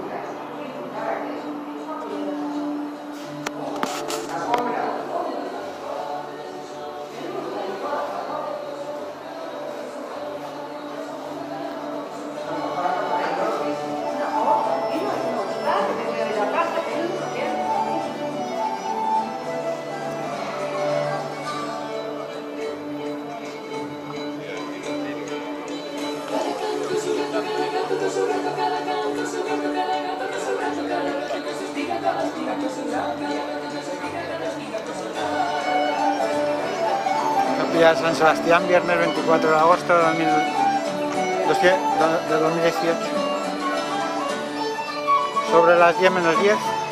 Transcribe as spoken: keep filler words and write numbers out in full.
Capilla de San Sebastián, viernes veinticuatro de agosto de dos mil dieciocho, sobre las diez menos diez.